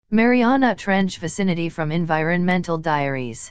Mariana Trench vicinity from Environmental Diaries.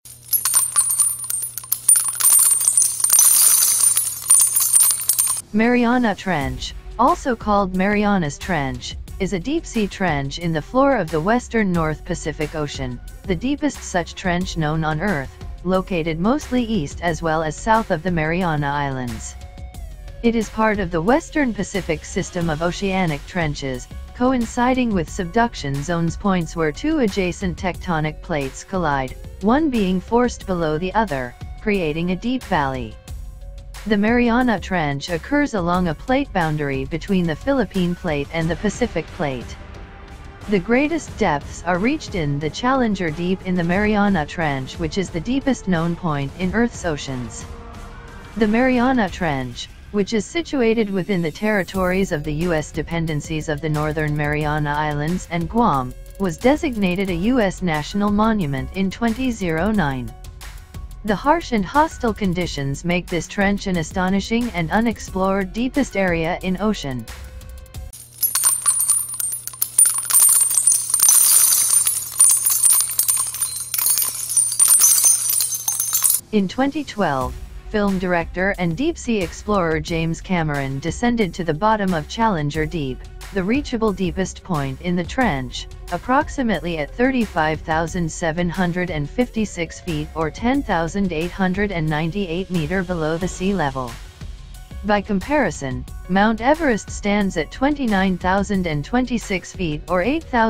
Mariana Trench, also called Marianas Trench, is a deep-sea trench in the floor of the western North Pacific Ocean, the deepest such trench known on Earth, located mostly east as well as south of the Mariana Islands. It is part of the Western Pacific system of oceanic trenches, coinciding with subduction zones, points where two adjacent tectonic plates collide, one being forced below the other, creating a deep valley. The Mariana Trench occurs along a plate boundary between the Philippine Plate and the Pacific Plate. The greatest depths are reached in the Challenger Deep in the Mariana Trench, which is the deepest known point in Earth's oceans. The Mariana Trench, which is situated within the territories of the U.S. dependencies of the Northern Mariana Islands and Guam, was designated a U.S. National Monument in 2009. The harsh and hostile conditions make this trench an astonishing and unexplored deepest area in ocean. In 2012, film director and deep-sea explorer James Cameron descended to the bottom of Challenger Deep, the reachable deepest point in the trench, approximately at 35,756 feet or 10,898 meters below the sea level. By comparison, Mount Everest stands at 29,026 feet or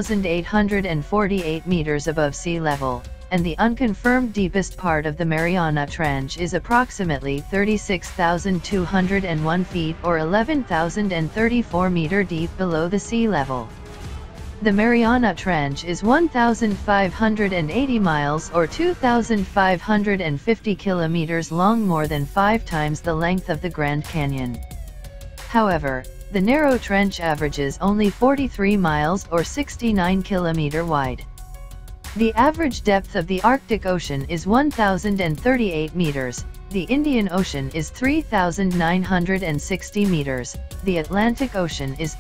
8,848 meters above sea level, and the unconfirmed deepest part of the Mariana Trench is approximately 36,201 feet or 11,034 meters deep below the sea level. The Mariana Trench is 1,580 miles or 2,550 kilometers long, more than 5 times the length of the Grand Canyon. However, the narrow trench averages only 43 miles or 69 kilometers wide. The average depth of the Arctic Ocean is 1,038 meters, the Indian Ocean is 3,960 meters, the Atlantic Ocean is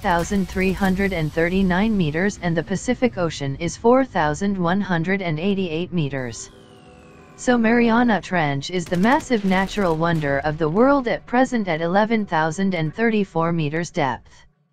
3,339 meters, and the Pacific Ocean is 4,188 meters. So Mariana Trench is the massive natural wonder of the world at present at 11,034 meters depth.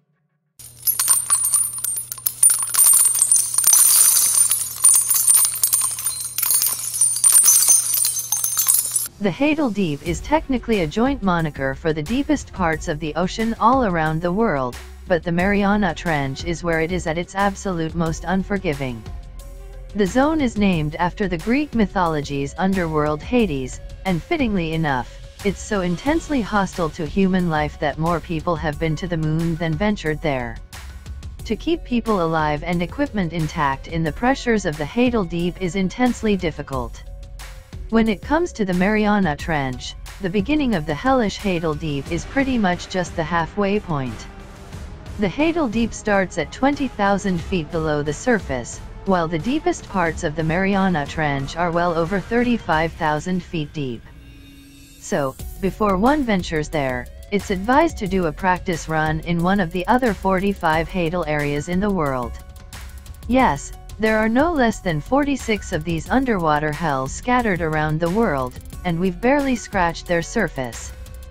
The Hadal Deep is technically a joint moniker for the deepest parts of the ocean all around the world, but the Mariana Trench is where it is at its absolute most unforgiving. The zone is named after the Greek mythology's underworld Hades, and fittingly enough, it's so intensely hostile to human life that more people have been to the moon than ventured there. To keep people alive and equipment intact in the pressures of the Hadal Deep is intensely difficult. When it comes to the Mariana Trench, the beginning of the hellish Hadal Deep is pretty much just the halfway point. The Hadal Deep starts at 20,000 feet below the surface, while the deepest parts of the Mariana Trench are well over 35,000 feet deep. So, before one ventures there, it's advised to do a practice run in one of the other 45 Hadal areas in the world. Yes, there are no less than 46 of these underwater hells scattered around the world, and we've barely scratched their surface.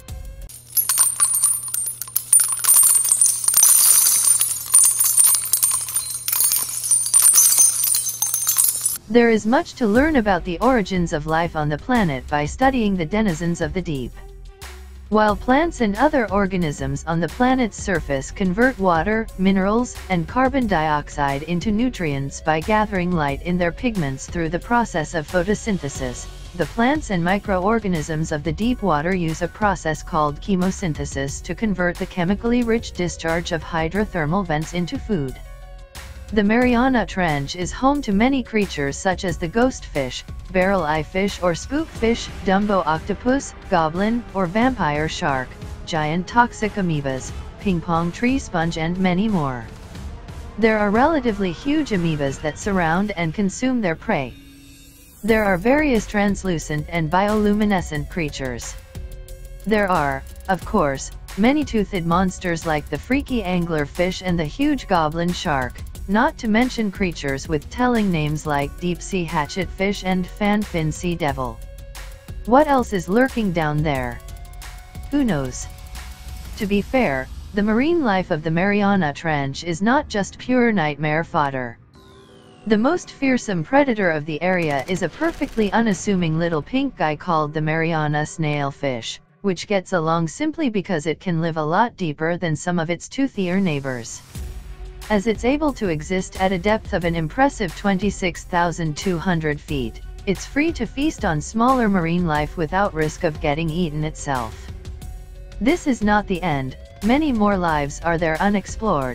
There is much to learn about the origins of life on the planet by studying the denizens of the deep. While plants and other organisms on the planet's surface convert water, minerals, and carbon dioxide into nutrients by gathering light in their pigments through the process of photosynthesis, the plants and microorganisms of the deep water use a process called chemosynthesis to convert the chemically rich discharge of hydrothermal vents into food. The Mariana Trench is home to many creatures such as the ghost fish, barrel eye fish or spook fish, Dumbo octopus, goblin or vampire shark, giant toxic amoebas, ping-pong tree sponge, and many more. There are relatively huge amoebas that surround and consume their prey. There are various translucent and bioluminescent creatures. There are, of course, many toothed monsters like the freaky anglerfish and the huge goblin shark, not to mention creatures with telling names like deep-sea hatchetfish and fan-fin sea devil. What else is lurking down there? Who knows? To be fair, the marine life of the Mariana Trench is not just pure nightmare fodder. The most fearsome predator of the area is a perfectly unassuming little pink guy called the Mariana snailfish, which gets along simply because it can live a lot deeper than some of its toothier neighbors. As it's able to exist at a depth of an impressive 26,200 feet, it's free to feast on smaller marine life without risk of getting eaten itself. This is not the end, many more lives are there unexplored.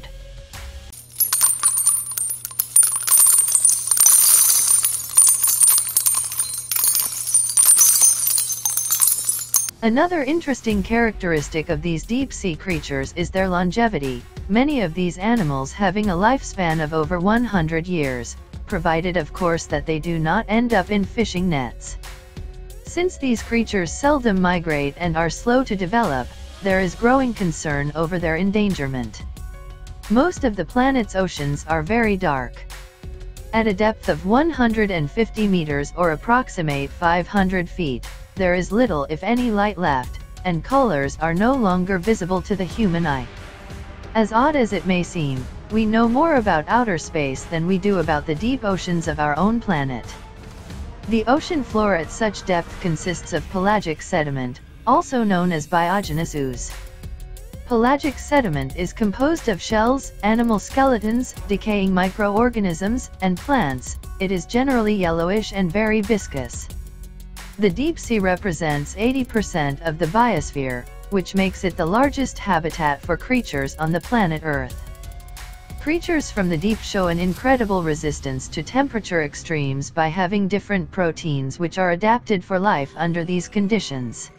Another interesting characteristic of these deep-sea creatures is their longevity, many of these animals having a lifespan of over 100 years, provided of course that they do not end up in fishing nets. Since these creatures seldom migrate and are slow to develop, there is growing concern over their endangerment. Most of the planet's oceans are very dark. At a depth of 150 meters or approximate 500 feet, there is little if any light left, and colors are no longer visible to the human eye. As odd as it may seem, we know more about outer space than we do about the deep oceans of our own planet. The ocean floor at such depth consists of pelagic sediment, also known as biogenous ooze. Pelagic sediment is composed of shells, animal skeletons, decaying microorganisms, and plants. It is generally yellowish and very viscous. The deep sea represents 80% of the biosphere, which makes it the largest habitat for creatures on the planet Earth. Creatures from the deep show an incredible resistance to temperature extremes by having different proteins which are adapted for life under these conditions.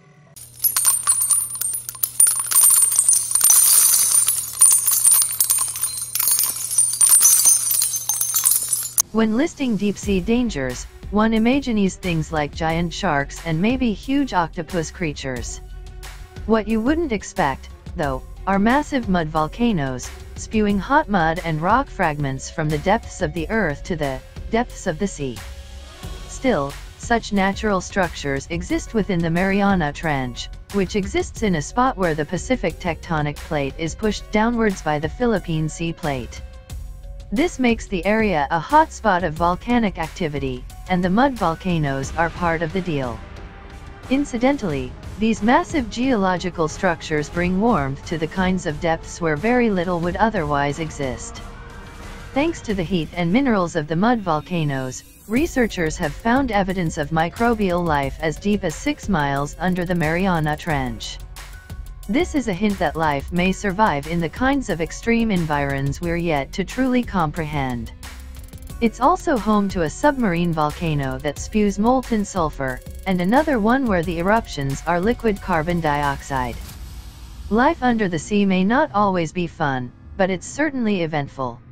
When listing deep-sea dangers, one imagines things like giant sharks and maybe huge octopus creatures. What you wouldn't expect, though, are massive mud volcanoes, spewing hot mud and rock fragments from the depths of the earth to the depths of the sea. Still, such natural structures exist within the Mariana Trench, which exists in a spot where the Pacific tectonic plate is pushed downwards by the Philippine plate. This makes the area a hotspot of volcanic activity, and the mud volcanoes are part of the deal. Incidentally, these massive geological structures bring warmth to the kinds of depths where very little would otherwise exist. Thanks to the heat and minerals of the mud volcanoes, researchers have found evidence of microbial life as deep as 6 miles under the Mariana Trench. This is a hint that life may survive in the kinds of extreme environs we're yet to truly comprehend. It's also home to a submarine volcano that spews molten sulfur, and another one where the eruptions are liquid carbon dioxide. Life under the sea may not always be fun, but it's certainly eventful.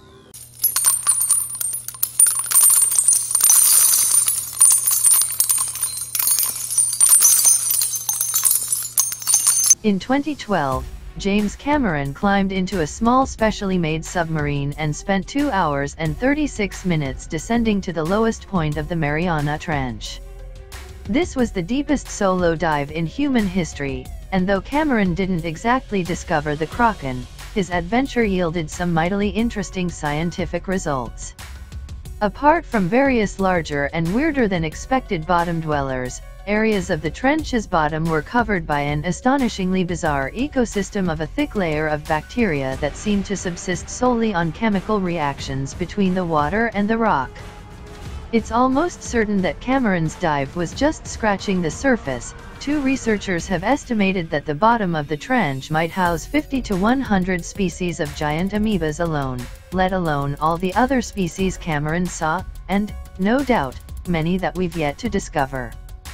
In 2012, James Cameron climbed into a small specially made submarine and spent 2 hours and 36 minutes descending to the lowest point of the Mariana Trench. This was the deepest solo dive in human history, and though Cameron didn't exactly discover the Kraken, his adventure yielded some mightily interesting scientific results. Apart from various larger and weirder than expected bottom dwellers, areas of the trench's bottom were covered by an astonishingly bizarre ecosystem of a thick layer of bacteria that seemed to subsist solely on chemical reactions between the water and the rock. It's almost certain that Cameron's dive was just scratching the surface. 2 researchers have estimated that the bottom of the trench might house 50 to 100 species of giant amoebas alone, let alone all the other species Cameron saw, and, no doubt, many that we've yet to discover.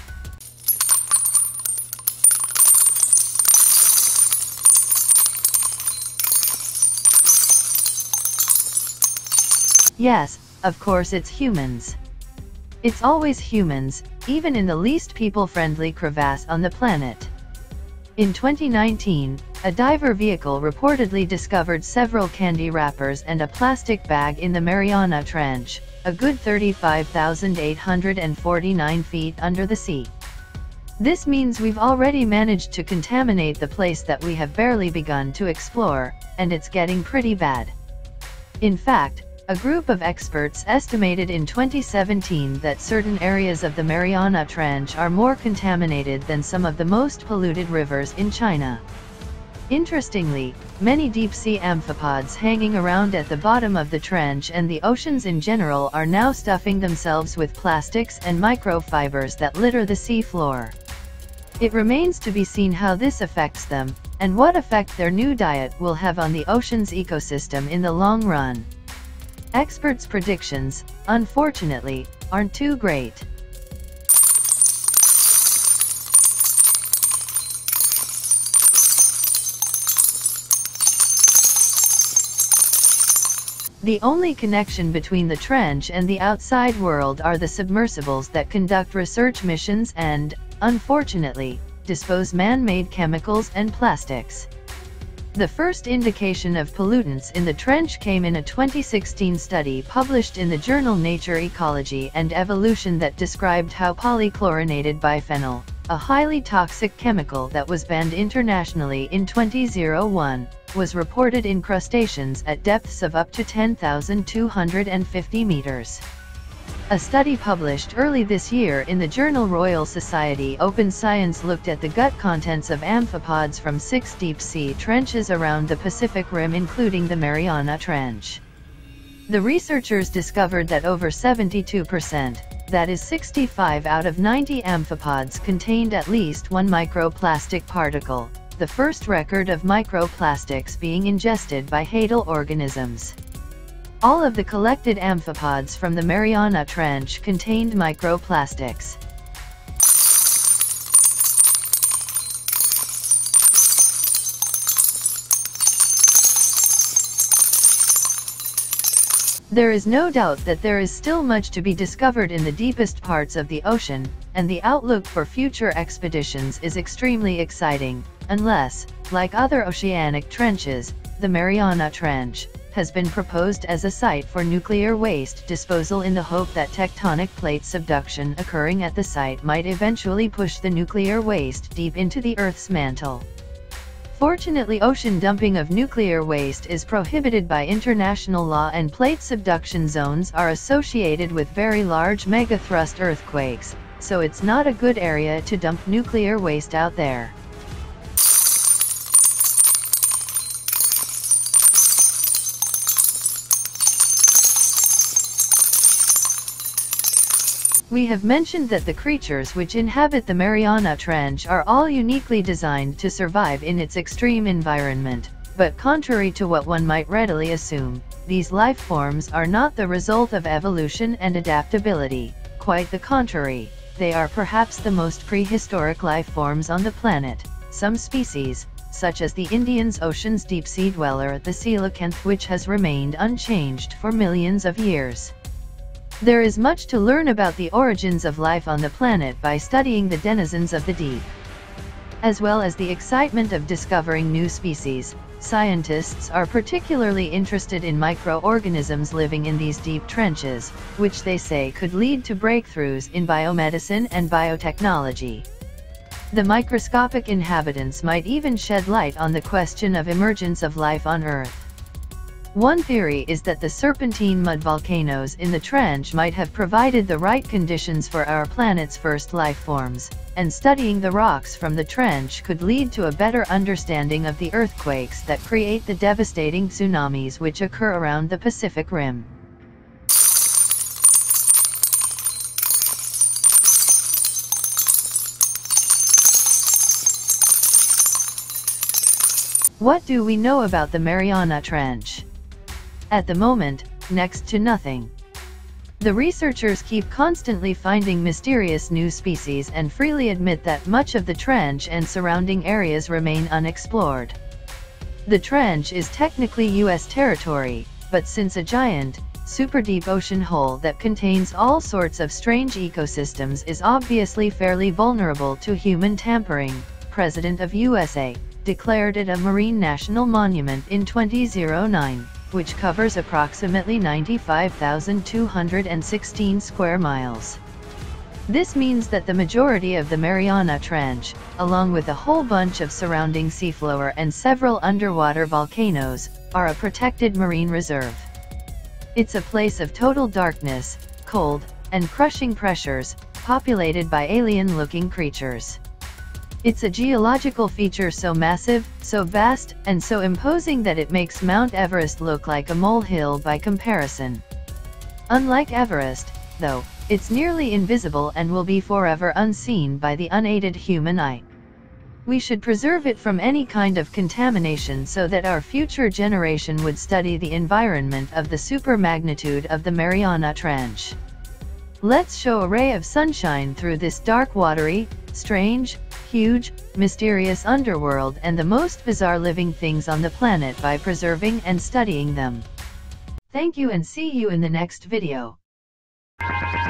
Yes, of course it's humans. It's always humans, even in the least people-friendly crevasse on the planet. In 2019, A diver vehicle reportedly discovered several candy wrappers and a plastic bag in the Mariana Trench, a good 35,849 feet under the sea. This means we've already managed to contaminate the place that we have barely begun to explore, and it's getting pretty bad. In fact, a group of experts estimated in 2017 that certain areas of the Mariana Trench are more contaminated than some of the most polluted rivers in China. Interestingly, many deep-sea amphipods hanging around at the bottom of the trench and the oceans in general are now stuffing themselves with plastics and microfibers that litter the seafloor. It remains to be seen how this affects them, and what effect their new diet will have on the ocean's ecosystem in the long run. Experts' predictions, unfortunately, aren't too great. The only connection between the trench and the outside world are the submersibles that conduct research missions and, unfortunately, dispose man-made chemicals and plastics. The first indication of pollutants in the trench came in a 2016 study published in the journal Nature Ecology and Evolution that described how polychlorinated biphenyl, a highly toxic chemical that was banned internationally in 2001, was reported in crustaceans at depths of up to 10,250 meters. A study published early this year in the journal Royal Society Open Science looked at the gut contents of amphipods from 6 deep-sea trenches around the Pacific Rim, including the Mariana Trench. The researchers discovered that over 72%, that is 65 out of 90 amphipods, contained at least one microplastic particle, the first record of microplastics being ingested by hadal organisms. All of the collected amphipods from the Mariana Trench contained microplastics. There is no doubt that there is still much to be discovered in the deepest parts of the ocean, and the outlook for future expeditions is extremely exciting, unless, like other oceanic trenches, the Mariana Trench has been proposed as a site for nuclear waste disposal in the hope that tectonic plate subduction occurring at the site might eventually push the nuclear waste deep into the Earth's mantle. Fortunately, ocean dumping of nuclear waste is prohibited by international law, and plate subduction zones are associated with very large megathrust earthquakes, so it's not a good area to dump nuclear waste out there. We have mentioned that the creatures which inhabit the Mariana Trench are all uniquely designed to survive in its extreme environment, but contrary to what one might readily assume, these life forms are not the result of evolution and adaptability. Quite the contrary, they are perhaps the most prehistoric life forms on the planet. Some species, such as the Indian Ocean's deep-sea dweller, the coelacanth, which has remained unchanged for millions of years. There is much to learn about the origins of life on the planet by studying the denizens of the deep. As well as the excitement of discovering new species, scientists are particularly interested in microorganisms living in these deep trenches, which they say could lead to breakthroughs in biomedicine and biotechnology. The microscopic inhabitants might even shed light on the question of emergence of life on Earth. One theory is that the serpentine mud volcanoes in the trench might have provided the right conditions for our planet's first life forms, and studying the rocks from the trench could lead to a better understanding of the earthquakes that create the devastating tsunamis which occur around the Pacific Rim. What do we know about the Mariana Trench? At the moment, next to nothing. The researchers keep constantly finding mysterious new species and freely admit that much of the trench and surrounding areas remain unexplored. The trench is technically U.S. territory, but since a giant, super-deep ocean hole that contains all sorts of strange ecosystems is obviously fairly vulnerable to human tampering, President of USA, declared it a marine national monument in 2009, which covers approximately 95,216 square miles. This means that the majority of the Mariana Trench, along with a whole bunch of surrounding seafloor and several underwater volcanoes, are a protected marine reserve. It's a place of total darkness, cold, and crushing pressures, populated by alien-looking creatures. It's a geological feature so massive, so vast, and so imposing that it makes Mount Everest look like a molehill by comparison. Unlike Everest, though, it's nearly invisible and will be forever unseen by the unaided human eye. We should preserve it from any kind of contamination so that our future generation would study the environment of the supermagnitude of the Mariana Trench. Let's show a ray of sunshine through this dark, watery, strange, huge, mysterious underworld and the most bizarre living things on the planet by preserving and studying them. Thank you and see you in the next video.